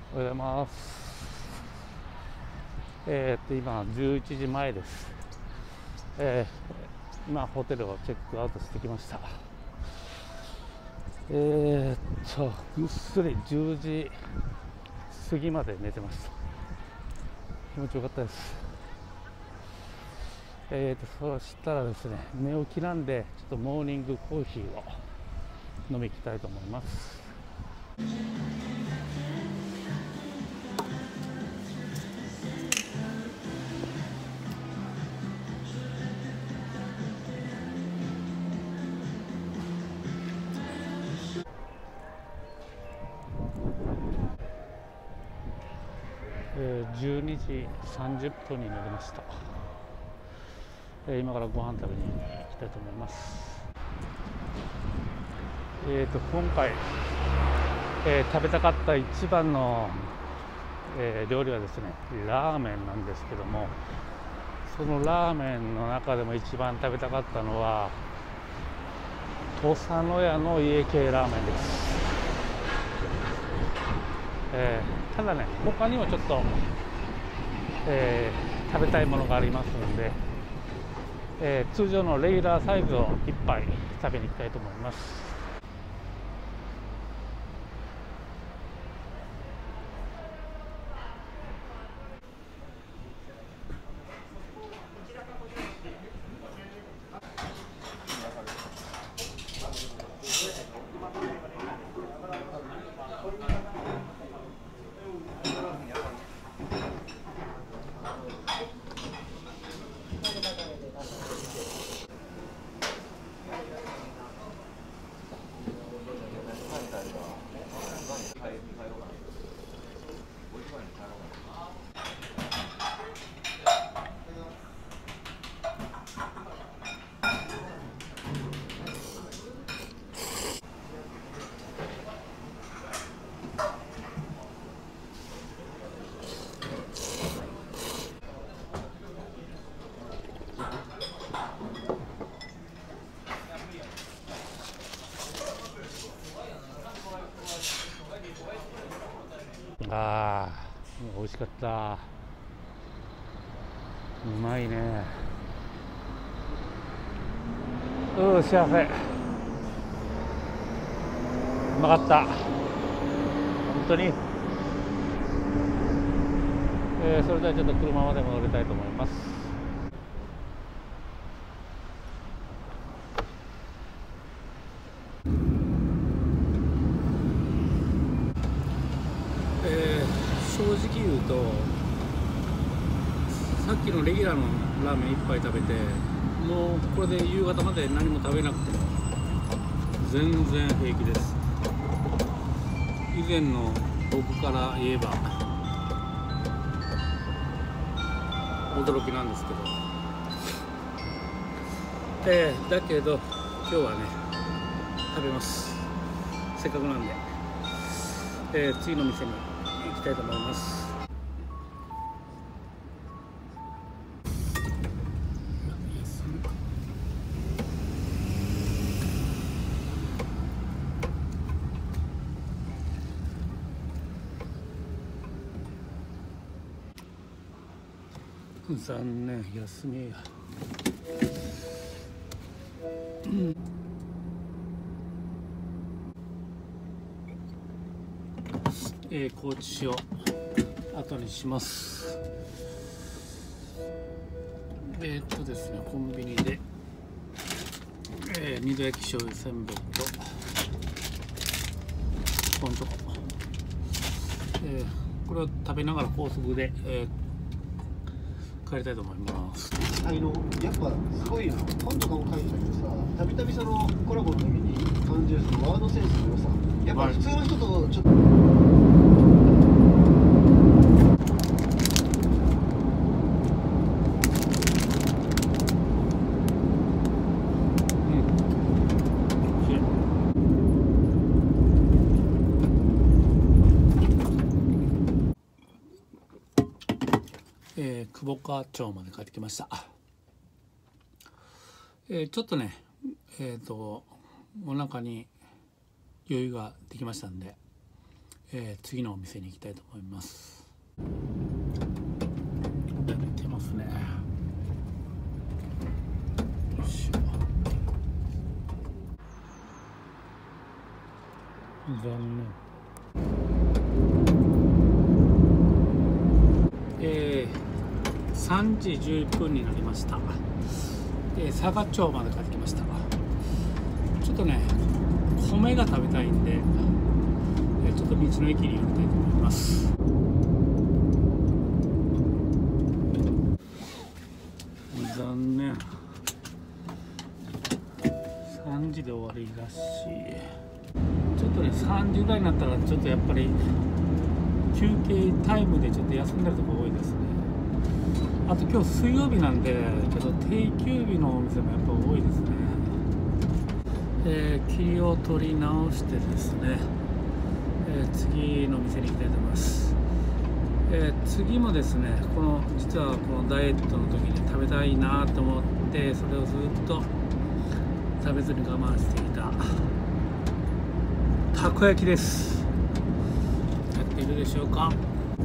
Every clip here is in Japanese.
おはようございます。今11時前です。今ホテルをチェックアウトしてきました。ぐっすり10時過ぎまで寝てました。気持ちよかったです。そうしたらですね、寝起きなんでちょっとモーニングコーヒーを飲みに行きたいと思います。12時30分に寝ました。今からご飯食べに行きたいと思います。今回、食べたかった一番の、料理はですね、ラーメンなんですけども、そのラーメンの中でも一番食べたかったのは土佐野屋の家系ラーメンです。ただね、他にもちょっと、食べたいものがありますので、通常のレギュラーサイズを1杯食べに行きたいと思います。美味しかった。うまいね。幸せ。うまかった。本当に。それではちょっと車まで戻りたいと思います。正直言うと、さっきのレギュラーのラーメン1杯食べて、もうこれで夕方まで何も食べなくても全然平気です。以前の僕から言えば驚きなんですけど、だけど今日はね食べます。せっかくなんで、次の店に行きたいと思います。残念、休みや。高知市を後にします。ですね、コンビニで、二度焼き醤油せんべいとポンチョコ、これを食べながら高速で、帰りたいと思います。 やっぱすごいな、本とかも書いてたけどさ、たびたびそのコラボの時に感じるそのワードセンスの良さ、やっぱ普通の人とちょっと、 久保川町まで帰ってきました。ちょっとね、お腹に余裕ができましたんで、 次のお店に行きたいと思います。見てますね。よいしょ。残念。3時11分になりました。佐賀町まで帰ってきました。ちょっとね、米が食べたいんで、ちょっと道の駅に寄りたいと思います。残念。3時で終わりだし、ちょっとね、3時ぐらいになったらちょっとやっぱり休憩タイムでちょっと休んでるところ多いですね。あと今日水曜日なんで、ちょっと定休日のお店もやっぱ多いですね。霧を取り直してですね、次の店に行きたいと思います。次もですね、実はこのダイエットの時に食べたいなと思って、それをずっと食べずに我慢していたたこ焼きです。やっているでしょうか。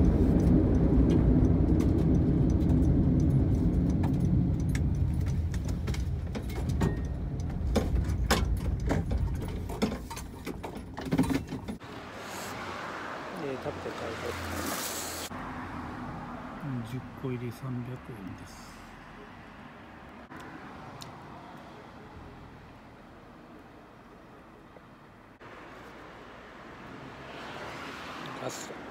食べて帰ろうと思います。10個入り300円です。ガスト。